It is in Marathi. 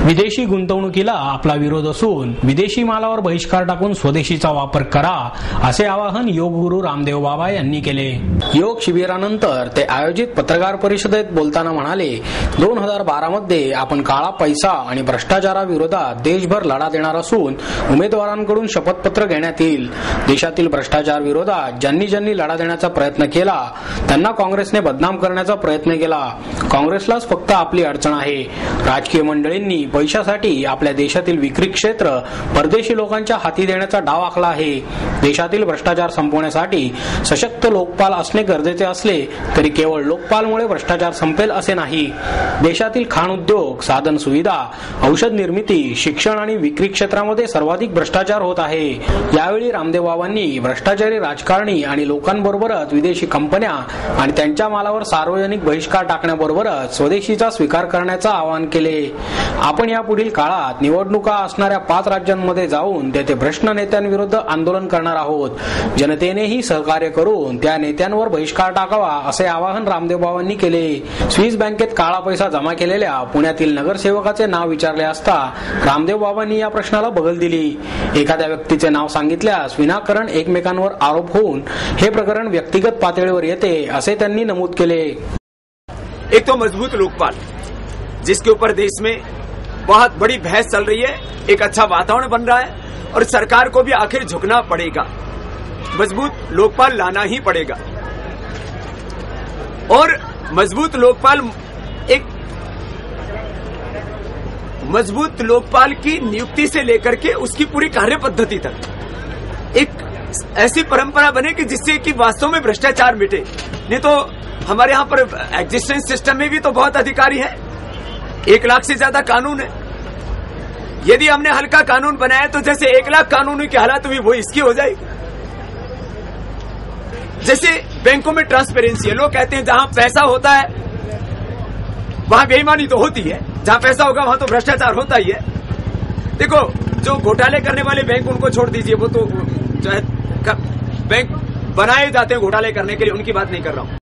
विदेशी गुंतवणुकीला आपला विरोध असून विदेशी मालावर बहिष्कार टाकून स्वदेशीचा वापर करा असे आवाहन योगगुरू रामदेव बाबा यांनी केले। योग शिबिरानंतर ते आयोजित पत्रकार परिषदेत बोलताना म्हणाले, 2012 मध्ये आपण काळा पैसा आणि भ्रष्टाचाराविरोधात देशभर लढा देणार असून उमेदवारांकडून शपथपत्र घेण्यात येईल। देशातील भ्रष्टाचार विरोधात ज्यांनी ज्यांनी लढा देण्याचा प्रयत्न केला त्यांना काँग्रेसने बदनाम करण्याचा प्रयत्न केला। काँग्रेसलाच फक्त आपली अडचण आहे। राजकीय मंडळींनी पैशासाठी आपल्या देशातील विक्री क्षेत्र परदेशी लोकांच्या हाती देण्याचा डाव आखला आहे। देशातील भ्रष्टाचार संपवण्यासाठी सशक्त लोकपाल असणे गरजेचे असले तरी केवळ लोकपालमुळे भ्रष्टाचार संपेल असे नाही। देशातील खाण उद्योग, साधन सुविधा, औषध निर्मिती, शिक्षण आणि विक्री क्षेत्रामध्ये सर्वाधिक भ्रष्टाचार होत आहे। यावेळी रामदेव बाबांनी भ्रष्टाचारी राजकारणी आणि लोकांबरोबरच विदेशी कंपन्या आणि त्यांच्या मालावर सार्वजनिक बहिष्कार टाकण्याबरोबरच स्वदेशीचा स्वीकार करण्याचे आवाहन केले। आपण यापुढील काळात निवडणुका असणाऱ्या 5 राज्यांमध्ये जाऊन तेथे भ्रष्ट नेत्यांविरुद्ध आंदोलन करणार आहोत। जनतेनेही सहकार्य करून त्या नेत्यांवर बहिष्कार टाकावा असे आवाहन रामदेव बाबांनी केले। स्विस बँकेत काळा पैसा जमा केलेल्या पुण्यातील नगरसेवकाचे नाव विचारले असता रामदेव बाबांनी या प्रश्नाला बगल दिली। एखाद्या व्यक्तीचे नाव सांगितल्यास विनाकारण एकमेकांवर आरोप होऊन हे प्रकरण व्यक्तिगत पातळीवर येते असे त्यांनी नमूद केले। एक तो मजबूत लोकपाल जिसके ऊपर देश में बहुत बड़ी बहस चल रही है, एक अच्छा वातावरण बन रहा है और सरकार को भी आखिर झुकना पड़ेगा। मजबूत लोकपाल लाना ही पड़ेगा और मजबूत लोकपाल की नियुक्ति से लेकर के उसकी पूरी कार्य पद्धति तक एक ऐसी परंपरा बने कि जिससे कि वास्तव में भ्रष्टाचार मिटे। नहीं तो हमारे यहाँ पर एग्जिस्टेंस सिस्टम में भी तो बहुत अधिकारी है, 1 लाख से ज्यादा कानून है। यदि हमने हल्का कानून बनाया तो जैसे 1 लाख कानूनों की हालत हुई वो इसकी हो जाएगी। जैसे बैंकों में ट्रांसपेरेंसी है, लोग कहते हैं जहां पैसा होता है वहां बेईमानी तो होती है, जहां पैसा होगा वहां तो भ्रष्टाचार होता ही है। देखो, जो घोटाले करने वाले बैंक उनको छोड़ दीजिए, वो तो जो है बैंक बनाए जाते हैं घोटाले करने के लिए, उनकी बात नहीं कर रहा हूं।